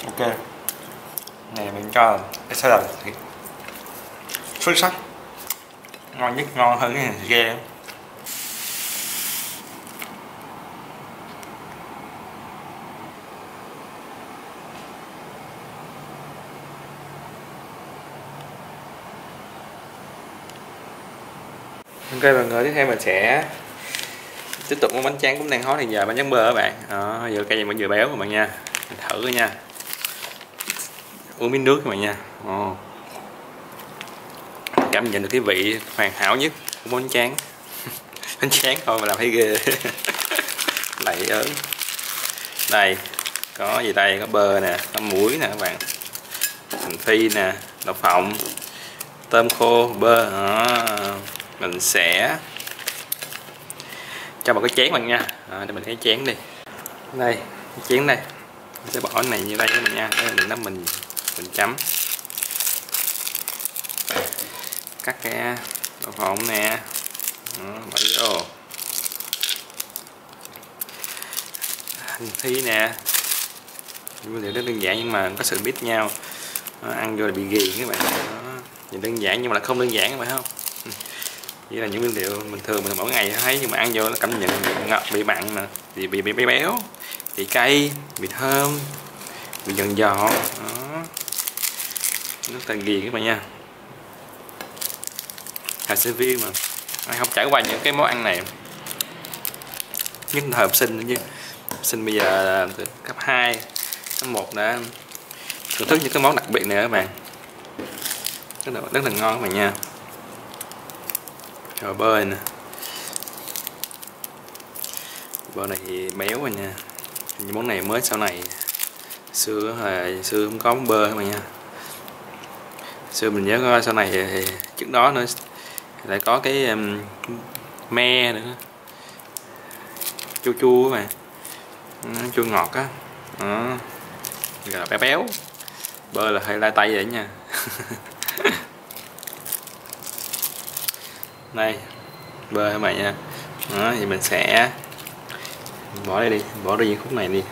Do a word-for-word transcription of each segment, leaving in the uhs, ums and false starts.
Ok, này mình cho cái salad thì xuất sắc, ngon nhất, ngon hơn cái hàng ghe. Ok mọi người, tiếp theo mình sẽ tiếp tục món bánh tráng cũng đang hot thì giờ bánh tráng bơ các bạn. Đó, giờ cây vẫn vừa béo các bạn nha. Mình thử coi nha. Uống miếng nước các bạn nha. Ồ. Cảm nhận được cái vị hoàn hảo nhất của bánh tráng. Bánh tráng thôi mà làm thấy ghê. Lạy ớn. Đây, có gì đây, có bơ nè, có muối nè các bạn. Hành phi nè, đậu phộng, tôm khô, bơ. Đó. Mình sẽ cho vào cái chén bạn nha. À, để mình thấy chén đi. Đây, cái chén đây. Mình sẽ bỏ cái này như đây các bạn nha. Để mình nắm mình mình chấm. Cắt cái đậu phộng nè. Đó, bỏ vô. Hành phi nè. Nguyên liệu rất đơn giản nhưng mà có sự biết nhau. Đó, ăn vô là bị ghiền các bạn. Đó, nhìn đơn giản nhưng mà là không đơn giản các bạn không? Chỉ là những nguyên liệu bình thường mình mỗi ngày thấy, nhưng mà ăn vô nó cảm nhận bị ngọt, bị mặn nè, bị bị bị béo, bị cay, bị thơm, bị giòn giòn. Đó, rất là ghiền các bạn nha. Là sinh viên mà ai không trải qua những cái món ăn này, nhất là học sinh nữa chứ. Học sinh bây giờ từ cấp hai, cấp một đã thưởng thức những cái món đặc biệt này các bạn, rất là, rất là ngon các bạn nha. Rồi bơ nè, bơ này thì béo rồi nha. Những món này mới sau này, xưa là xưa không có bơ các bạn nha. Xưa mình nhớ coi sau này thì trước đó nữa lại có cái um, me nữa, chua chua các bạn, chua ngọt á. Đó, rồi béo béo, bơ là hơi lai tay vậy nha. Đây bơ các bạn nha. Đó, thì mình sẽ bỏ đây đi, bỏ đi những khúc này đi.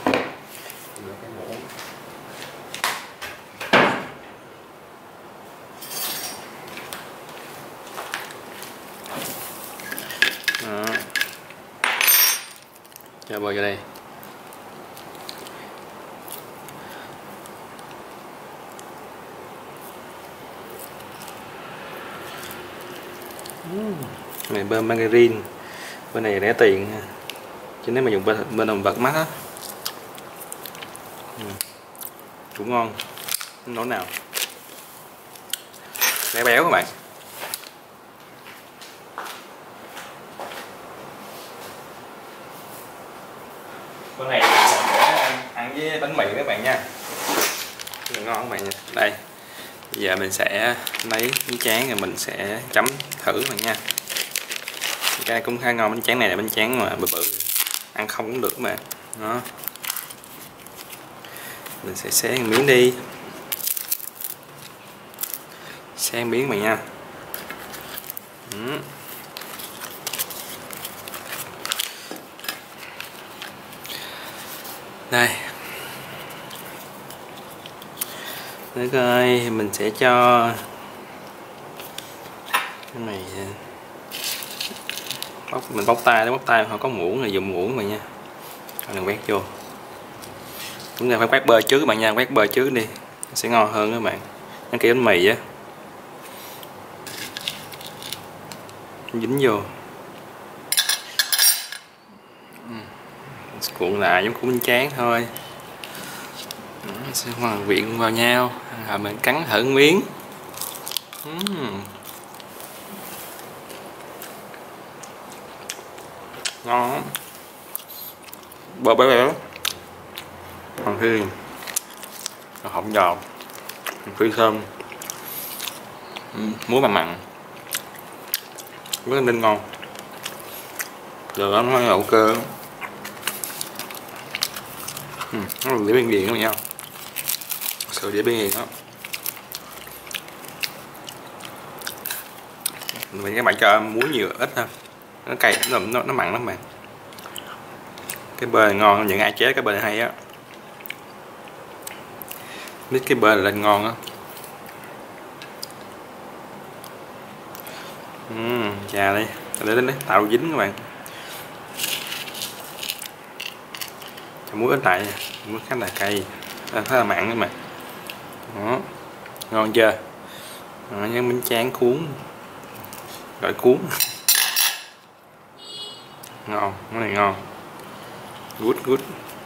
Đó, cho bơ vào đây. Này bơ margarine, bơ này rẻ tiền chứ nếu mà dùng bơ, bơ động vật mắc á. Ừ, cũng ngon, không nổi nào, béo béo các bạn. Bữa này để ăn với bánh mì các bạn nha, rất là ngon các bạn nha. Đây, bây giờ mình sẽ lấy bánh tráng rồi mình sẽ chấm thử các bạn nha. Cái cũng khá ngon, bánh tráng này là bánh tráng mà bự bự, ăn không cũng được mà. Đó, mình sẽ xé một miếng đi, xé một miếng bạn nha. Ừ. Đây, để coi mình sẽ cho cái này, bóc, mình bóc tay, bóc tay họ có muỗng thì dùng muỗng bạn nha, đừng quét vô. Chúng ta phải quét bơ trước các bạn nha, quét bơ trước đi sẽ ngon hơn các bạn. Nó kiểu bánh mì á, dính vô, cuộn lại giống cuốn bánh tráng thôi. Sẽ hoàn quyện vào nhau rồi mình cắn thử miếng. uhm. Ngon lắm, bơ béo béo, còn khi họng giòn, phi thơm, muối mặn mặn, rất nên ngon. Được lắm, nó là ok. Ừ, nó là đĩa bên ghiền các bạn nha, sự đĩa bên ghiền đó. Mình các bạn cho muối nhiều ít thôi, nó cay, nó, nó, nó mặn lắm bạn. Cái bơ này ngon, những ai chế cái bơ này hay á. Biết cái bơ là lên ngon á. Uhm, chà đây, để đến đấy tạo dính các bạn. Cho muối ít lại, muối khá là cay, khá là mặn các bạn. Đó, ngon chưa? Đó, nhớ bánh tráng cuốn, gọi cuốn. Ngon, cái này ngon. Good good.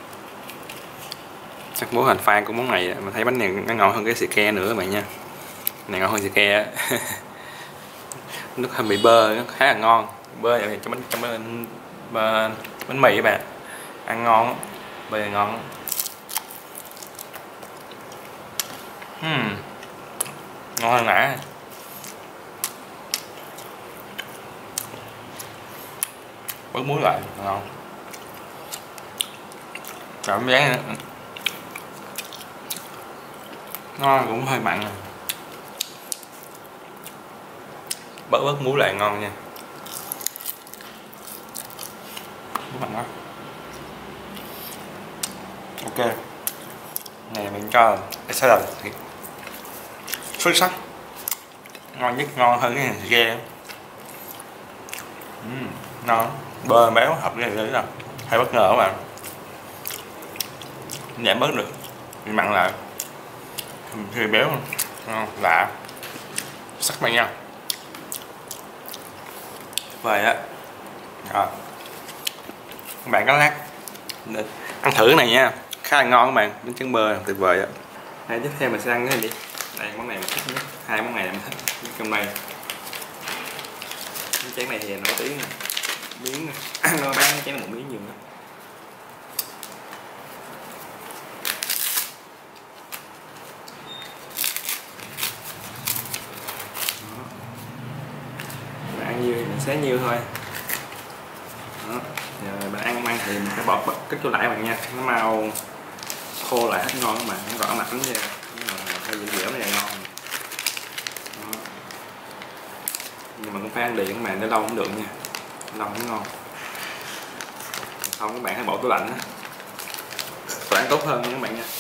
Chắc bố thành fan của món này mà thấy bánh này nó ngon hơn cái xì ke nữa các bạn nha. Này ngon hơn xì ke á. Nước hơi bị bơ, nó khá là ngon. Bơ này cho bánh trong bánh, bánh, bánh mì các bạn, ăn ngon, bơ này ngon. Hmm. Ngon hơn nãy. Bớt muối lại, ngon. Cảm giác ngon, cũng hơi mặn. Bớt bớt muối lại ngon nha. Muối mặn quá. Ok. Này mình cho cái salad thịt xuất sắc, ngon nhất, ngon hơn cái thịt ghe. Uhm, ngon, bơ béo hợp cái này rồi, hay bất ngờ các bạn. Giảm bớt được, bị mặn lại, hơi béo, ngon, lạ, sắc bạn nha. Vậy á, rồi các bạn có lát ăn thử cái này nha, khá là ngon các bạn, bánh tráng bơ tuyệt vời á. Đây, tiếp theo mình sẽ ăn cái gì? Đây, món này mình thích nhất, hai món này mình thích trong đây. Cái chén này thì nổi tiếng nè, miếng ăn nó bán cái chén một miếng nhiều lắm. Bạn ăn nhiêu thì mình xé nhiêu thôi. Đó. Rồi bạn ăn mang thì mình phải bỏ cái chỗ lại bạn nha, nó mau khô lại hết ngon các bạn, nó rõ mặt lắm nha, hơi dẻo dẻo này là ngon. Đó. Nhưng mà cũng phải ăn liền các bạn, để lâu cũng được nha, lâu cũng ngon. Không các bạn hãy bỏ tủ lạnh á, tủ lạnh tốt hơn nha các bạn nha.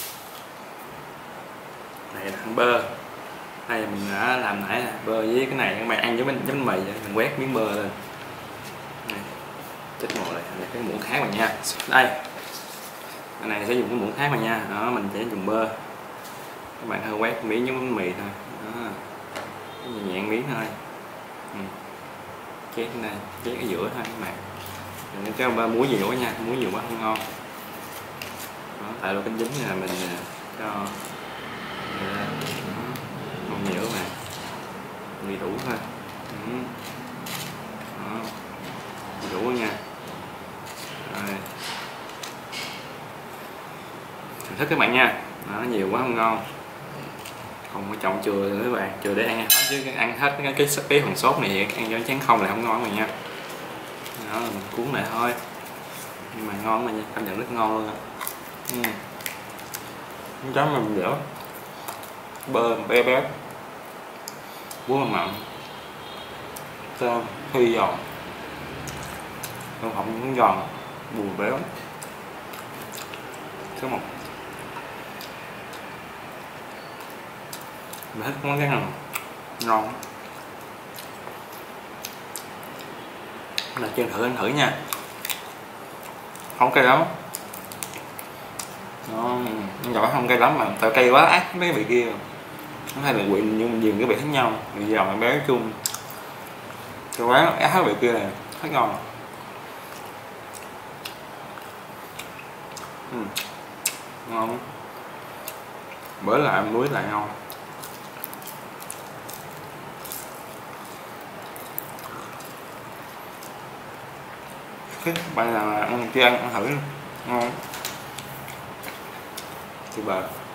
Này là ăn bơ, đây mình đã làm nãy là bơ với cái này các bạn ăn với bánh bánh mì vậy. Mình quét miếng bơ lên này, chết ngồi này, này cái muỗng khác bạn nha. Đây cái này sẽ dùng cái muỗng khác mà nha. Đó, mình sẽ dùng bơ, các bạn hơi quét miếng giống bánh mì thôi. Đó, nhẹ nhẹ miếng thôi. Ừ. Chét này, chét ở giữa thôi các bạn, đừng cho ba muối nhiều quá nha, muối nhiều quá không ngon. Đó, tại đồ canh dính là mình cho không nhiều mà mì đủ thôi. Ừ. Đó, đủ nha. Rồi, thưởng thức các bạn nha. Đó, nhiều quá không ngon, không có trọng chừa nữa các bạn, chừa để ăn hết chứ ăn hết cái cái, cái phần sốt này ăn cho chén không là không ngon rồi nha. Đó, mình cuốn lại thôi, nhưng mà ngon mà nha, cảm nhận rất ngon luôn. Ừ. Chấm mình dẻo, bơ bé bé, bún mà mặn, tôm phi giòn, tôm hồng cũng giòn, bùi béo. Số một, mình thích món cái này ngon. Là chưa thử anh thử nha, không cay lắm. Nó nhỏ không cay lắm mà tại cay quá ác mấy cái vị kia, nó hay là quyện nhưng nhiều cái vị khác nhau, vị giòn béo chung, cái quán ác hết vị kia này hết ngon. Ừ. Ngon, bữa lại muối lại ngon. Thích bạn nào ăn chưa ăn, ăn thử ngon tuyệt vời.